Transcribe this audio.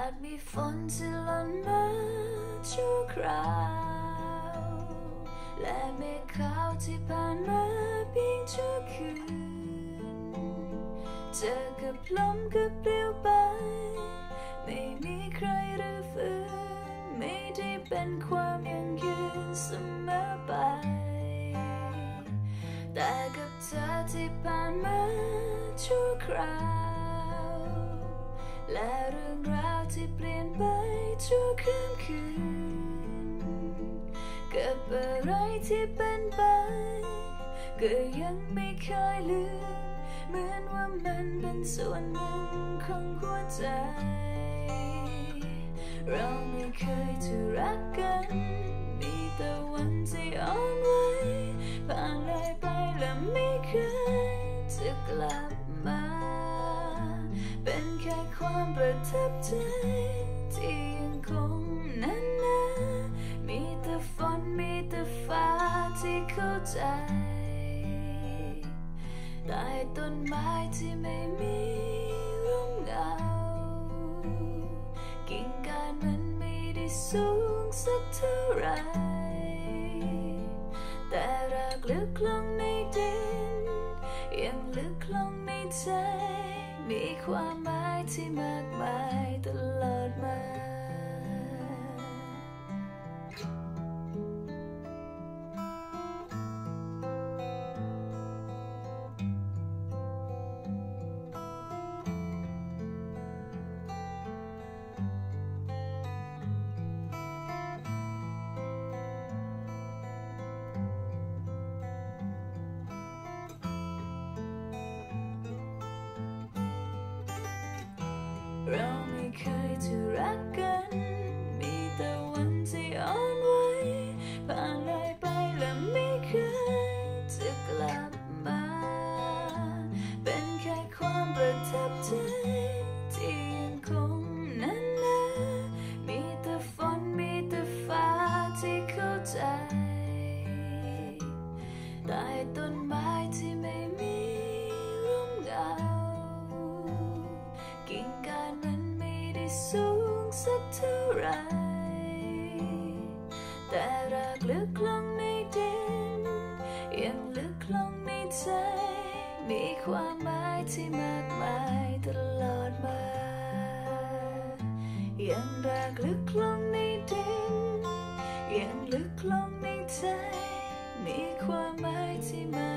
อาจมีฝนที่หล่นมาชั่วคราวและเมฆขาวที่ผ่านมาเพียงชั่วคืนเจอกับลมกับเปลี่ยวไปไม่มีใครรื้อฟื้นไม่ได้เป็นความยั่งยืนเสมอไปแต่กับเธอที่ผ่านมาชั่วคราวและเรื่องราวที่เปลี่ยนไปชั่วคืนกับอะไรที่เป็นไปก็ยังไม่เคยลืมเหมือนว่ามันเป็นส่วนหนึ่งของหัวใจเราไม่เคยจะรักกันมีแต่วันที่อ่อนไหวผ่านเลยไปและไม่เคยจะกลับมาเป็นแค่ความประทับใจที่ยังคงนั้นนะมีแต่ฝนมีแต่ฟ้าที่เข้าใจใต้ต้นไม้ที่ไม่มีร่มเงากิ่งก้านมันไม่ได้สูงสักเท่าไรแต่รักลึกลงในดินยังลึกลงในใจมีความหมายที่มากมายตลอดมาเราไม่เคยจะรักกันมีแต่วันที่อ่อนไหวผ่านเลยไปและไม่เคยจะกลับมาเป็นแค่ความประทับใจที่ยังคงนั้นนะมีแต่ฝนมีแต่ฟ้าที่เข้าใจใต้ต้นไม้ที่ไม่มีร่มเงากิ่งก้านมันไม่ได้สูงสักเท่าไรแต่รักลึกลงในดินยังลึกลงในใจมีความหมายที่มากมายตลอดมายังรักลึกลงในดินยังลึกลงในใจมีความหมายที่มาก